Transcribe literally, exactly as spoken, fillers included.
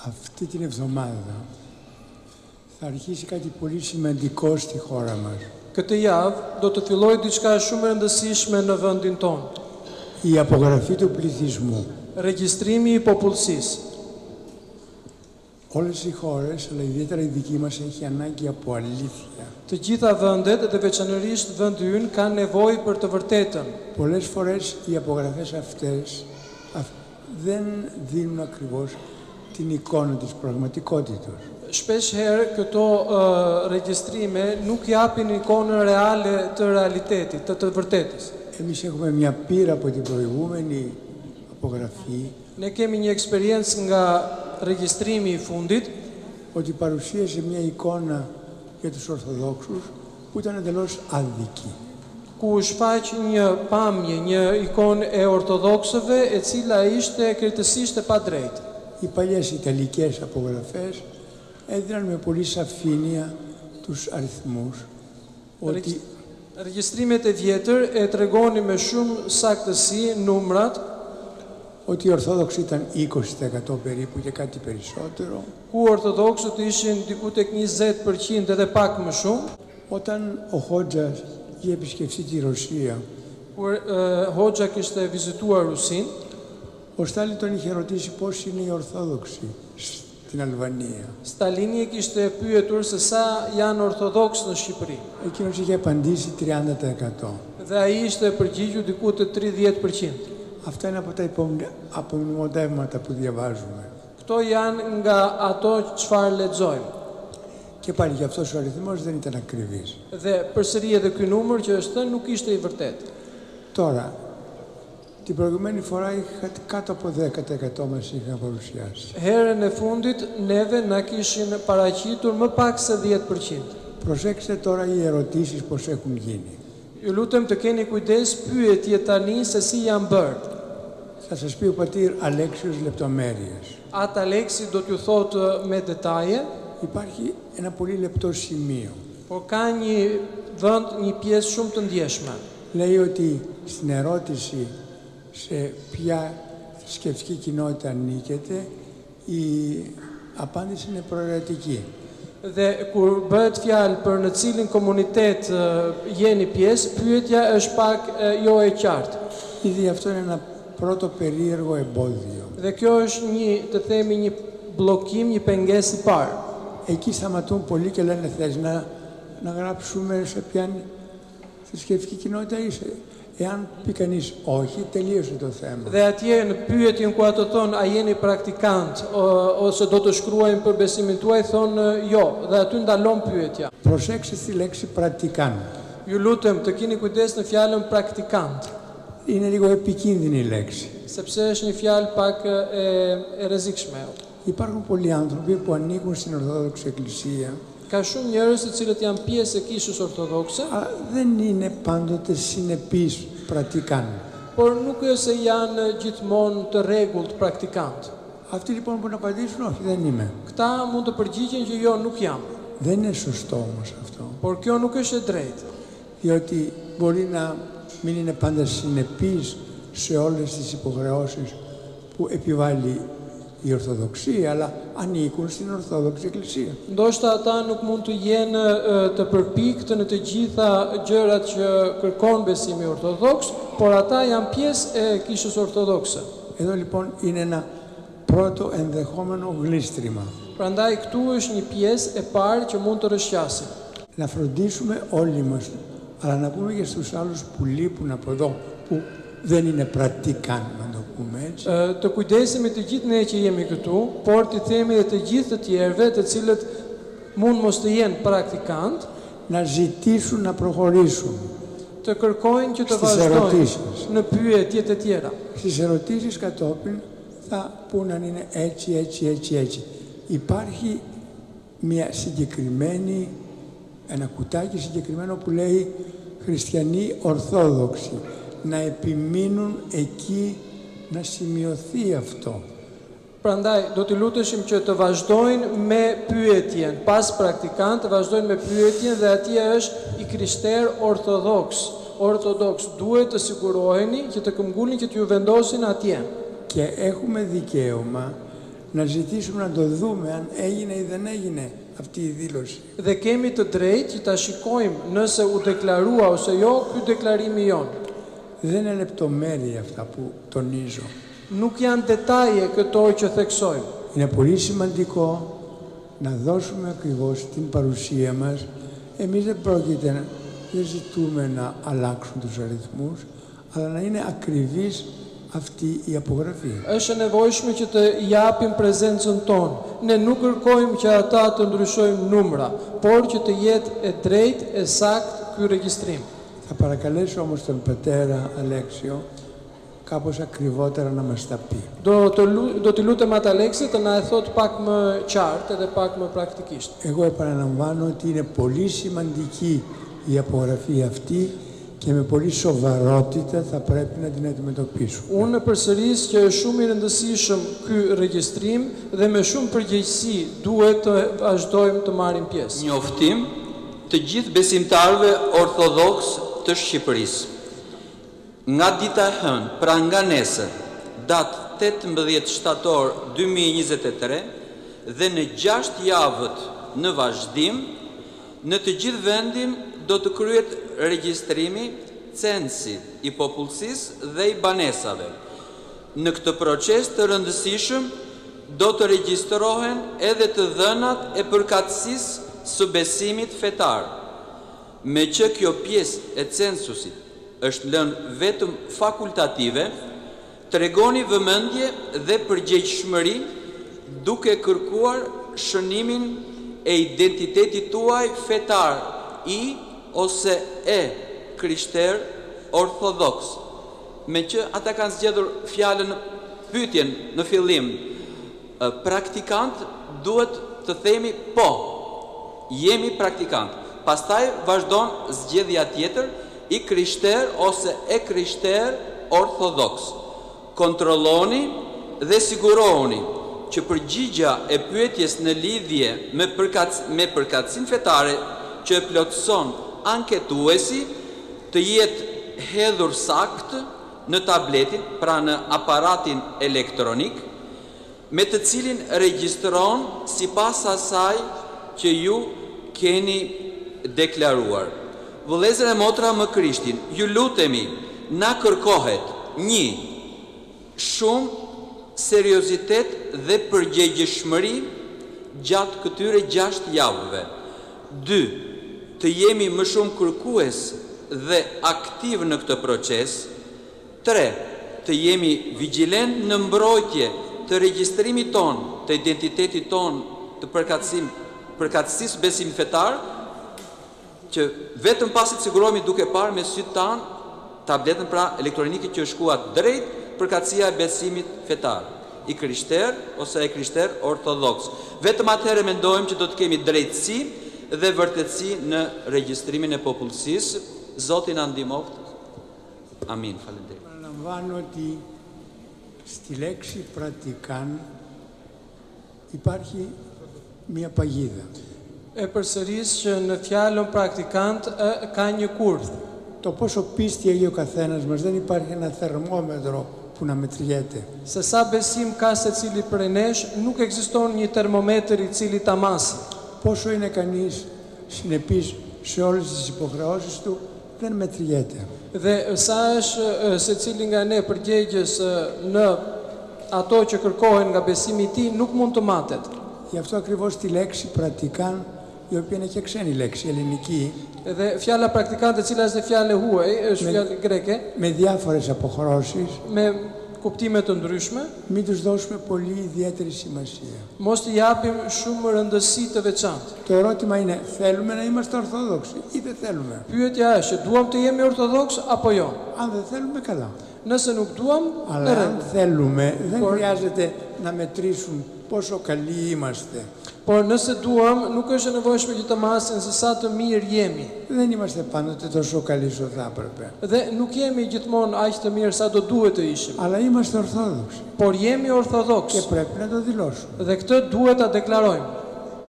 Αυτή την εβδομάδα θα αρχίσει κάτι πολύ σημαντικό στη χώρα μας. Këtë javë do të fillojë diçka shumë e rëndësishme në vendin tonë. Η απογραφή του πληθυσμού. Regjistrimi i popullsisë. Όλες οι χώρες, αλλά ιδιαίτερα η δική μας, έχει ανάγκη από αλήθεια. Të gjitha vendet dhe veçanërisht vendi ynë kanë nevojë për të vërtetën. Πολλές φορές οι απογραφές αυτές δεν δίνουν ακριβώς την εικόνα της πραγματικότητας. Shpesh herë këto uh, regjistrime nuk japin ikonën reale të realitetit, të të vërtetës. Εμείς έχουμε μια πείρα από την προηγούμενη απογραφή. Ne kemi një eksperiencë nga regjistrimi i fundit, ότι παρουσίασε μια εικόνα για τους Ορθοδόξους που ήταν εντελώς άδικη. Ku shfaq një pamje, një ikonë e ortodoksëve e cila ishte krejtësisht e padrejtë. Οι παλιές ιταλικές απογραφές έδιναν με πολύ σαφήνεια τους αριθμούς ότι Regjistrimet e vjetër e tregonin me shumë saktësi numrat, ότι οι Ορθόδοξοι ήταν είκοσι τοις εκατό περίπου και κάτι περισσότερο. Ku ortodoksët ishin diku tek njëzet përqind edhe pak më shumë. Όταν ο Χότζας είχε επισκεφτεί τη Ρωσία, Kur uh, Hoxha kishte vizituar Rusin, ο Στάλιν τον είχε ρωτήσει πώς είναι οι Ορθόδοξοι στην Αλβανία. Stalini e kishte pyetur se sa janë ortodoksë në Shqipëri. Εκείνος είχε απαντήσει τριάντα τοις εκατό. Dhe ai ishte përgjigjur diku te tridhjetë përqind. Αυτά είναι από τα απομνημονεύματα που διαβάζουμε. Këto janë nga ato çfarë lexojmë. Και πάλι για αυτός ο αριθμός δεν ήταν ακριβής. Dhe përsëri edhe ky numër që është thënë nuk ishte i vërtetë. Τώρα, την προηγούμενη φορά είχα κάτω από δέκα τοις εκατό μας είχαν παρουσιάσει. Herën e fundit neve na kishin paraqitur më pak se dhjetë përqind. Προσέξτε τώρα οι ερωτήσεις πώς έχουν γίνει. Ju lutem të keni kujdes pyetje tani se si janë bërë. Θα σας πει ο πατήρ Αλέξιος λεπτομέρειες. Atë Aleksi do t'ju thotë me detaje. Υπάρχει ένα πολύ λεπτό σημείο. Por ka një vend, një pjesë shumë të ndjeshme. Λέει ότι στην ερώτηση σε ποια θρησκευτική κοινότητα ανήκετε, η απάντηση είναι προαιρετική. Dhe kur bëhet fjalë për në cilin komunitet uh, jeni pjesë, pyetja është pak uh, jo e qartë. Ήδη αυτό είναι ένα πρώτο περίεργο εμπόδιο. Dhe kjo është një, të themi, një bllokim, një pengesë i parë. Εκεί σταματούν πολλοί και λένε θες να, να γράψουμε σε ποια θρησκευτική κοινότητα είσαι. Εάν πει κανείς όχι, τελείωσε το θέμα. Dhe atje në pyetjen ku ato thon a jeni praktikant ose do të shkruajmë për besimin tuaj, thon jo, dhe aty ndalon pyetja. Προσέξτε στη λέξη πρακτικάν. Ju lutem të keni kujdes në fjalën praktikant. Είναι λίγο επικίνδυνη η λέξη. Sepse është një fjalë pak e, e rrezikshme. Υπάρχουν πολλοί άνθρωποι που ανήκουν στην Ορθόδοξη Εκκλησία. Ka shumë njerëz të cilët janë pjesë e kishës ortodokse, αλλά δεν είναι πάντοτε συνεπείς πρακτικάν. Por nuk është se janë gjithmonë të rregullt praktikant. Αυτοί λοιπόν που να απαντήσουν όχι, δεν είμαι. Këta mund të përgjigjen që jo, nuk jam. Δεν είναι σωστό όμως αυτό. Por kjo nuk është e drejtë. Διότι μπορεί να μην είναι πάντα συνεπείς σε όλες τις υποχρεώσεις που επιβάλλει η Ορθοδοξία, αλλά ανήκουν στην Ορθόδοξη Εκκλησία. Ndoshta ata nuk mund të jenë të përpikt në të gjitha gjërat që kërkon besimi ortodoks, por ata janë pjesë e kishës ortodokse. Εδώ λοιπόν είναι ένα πρώτο ενδεχόμενο γλίστριμα. Prandaj këtu është një pjesë e parë që mund të rrëshqasim. Να φροντίσουμε όλοι μας, αλλά να πούμε και στους άλλους που λείπουν από εδώ, που δεν είναι πρακτικάν, να το πούμε έτσι. Të kujdesemi të gjithë ne që jemi këtu, por të themi edhe të gjithë të tjerëve, të cilët mund mos të jenë praktikant, να ζητήσουν να προχωρήσουν. Të kërkojnë që të vazhdojnë në pyetje të tjera. Στις ερωτήσεις κατόπιν θα πούν αν είναι έτσι, έτσι, έτσι, έτσι. Υπάρχει μια συγκεκριμένη, ένα κουτάκι συγκεκριμένο που λέει χριστιανοί ορθόδοξοι. Να επιμείνουν εκεί, να σημειωθεί αυτό. Prandaj, do t'i luteshim që të vazhdojnë me pyetjen, pas praktikant, të vazhdojnë me pyetjen dhe atje është i krishter ortodoks. Ortodoks, duhet të siguroheni që të këmbgulin që t'ju vendosin atje. Και έχουμε δικαίωμα να ζητήσουμε να το δούμε αν έγινε ή δεν έγινε αυτή η δήλωση. Dhe kemi të drejtë që ta shikojmë nëse u deklarua ose jo ky deklarimi jon. Δεν είναι λεπτομέρεια αυτά που τονίζω. Nuk janë detaje këto që theksojmë. Είναι πολύ σημαντικό να δώσουμε ακριβώς την παρουσία μας. Εμείς δεν πρόκειται, να- δεν ζητούμε να αλλάξουν τους αριθμούς, αλλά να είναι ακριβής αυτή η απογραφή. Është e nevojshme që të japim prezencën tonë. Ne nuk kërkojmë që ata të ndryshojnë numra, por që të jetë e drejtë, e saktë ky regjistrim. Θα παρακαλέσω όμως τον πατέρα Αλέξιο κάπως ακριβότερα να μας τα πει. Do të lu- do t'i lutem atë Aleksi të na e thot pak më qartë edhe pak më praktikisht. Εγώ επαναλαμβάνω ότι είναι πολύ σημαντική η απογραφή αυτή και με πολύ σοβαρότητα θα πρέπει να την αντιμετωπίσουμε. Unë përsëris që është shumë i rëndësishëm ky regjistrim dhe me shumë përgjegjësi duhet të vazhdojmë të marrim pjesë. Njoftim të gjithë besimtarëve ortodoks të Shqipërisë. Nga dita e hënë, pra nga nesër, datë tetëmbëdhjetë shtator dy mijë e njëzet e tre dhe në gjashtë javët në vazhdim, në të gjithë vendin do të kryet regjistrimi, censi i popullsisë dhe i banesave. Në këtë proces të rëndësishëm do të regjistrohen edhe të dhënat e përkatësisë së besimit fetar. Me që kjo pjesë e censusit është lënë vetëm fakultative, tregoni vëmendje dhe përgjegjshmëri duke kërkuar shënimin e identitetit tuaj fetar i ose e krishter ortodoks. Me që ata kanë zgjedhur fjalën pyetjen në fillim, praktikant, duhet të themi po, jemi praktikant. Pastaj vazhdon zgjedhja tjetër, i krishter ose e krishter ortodoks. Kontrolloni dhe sigurohuni që përgjigja e pyetjes në lidhje me, përkac, me përkatësinë fetare që e plotëson anketuesi të jetë hedhur saktë në tabletin, pra në aparatin elektronik, me të cilin regjistron sipas asaj që ju keni deklaruar. Vëllezër e motra më Krishtin, ju lutemi, na kërkohet një, shumë seriozitet dhe përgjegjshmëri gjatë këtyre gjashtë javëve. Dy, të jemi më shumë kërkues dhe aktiv në këtë proces. Tre, të jemi vigjilent në mbrojtje të regjistrimit ton, të identitetit ton, të përkatësim, përkatësisë besimit fetar, që vetëm pasi të sigurohemi duke parë me sytë tanë tabletën pra elektronike që është shkuar drejt përkatësia e besimit fetar, i krishter ose e krishter ortodoks. Vetëm atëherë mendojmë që do të kemi drejtësi dhe vërtetësi në regjistrimin e popullsisë. Zoti na ndihmoft. Amin. Faleminderit. Παραλαμβάνω ότι στη λέξη πρατικάν υπάρχει μια παγίδα. E përsëris që në fjalën praktikant e, ka një kurth. Το πόσο πίστη έχει ο καθένας μας δεν υπάρχει ένα θερμόμετρο που να μετριέται. Se sa besim ka secili prej nesh, nuk ekziston një termometër i cili ta masi. Πόσο είναι κανείς συνεπής σε όλες τις υποχρεώσεις του δεν μετριέται. Dhe sa është e, secili nga ne përgjegjës e, në ato që kërkohen nga besimi i tij nuk mund të matet. Γι' αυτό ακριβώς τη λέξη πρατικάν, η οποία είναι και ξένη λέξη, ελληνική, Dhe fjala praktikant e cila është fjale huaj, është Me- fjalë greke, με διάφορες αποχρώσεις, me kuptime të ndryshme, μην τους δώσουμε πολύ ιδιαίτερη σημασία. mos t'i japim shumë rëndësi të veçantë. Το ερώτημα είναι, θέλουμε να είμαστε ορθόδοξοι ή δεν θέλουμε. Pyetja është, duam të jemi ortodoks apo jo? Αν δεν θέλουμε, καλά. Nëse nuk duam, në Αλλά αν rregull. θέλουμε, δεν Por- χρειάζεται να μετρήσουν πόσο καλοί είμαστε. Por nëse duam, nuk është e nevojshme që të masin se sa të mirë jemi. Δεν είμαστε πάντοτε τόσο καλοί όσο θα έπρεπε. Dhe nuk jemi gjithmonë aq të mirë sa do duhet të ishim. Αλλά είμαστε ορθόδοξοι Por jemi ortodoks και πρέπει να το δηλώσουμε. dhe këtë duhet ta deklarojmë.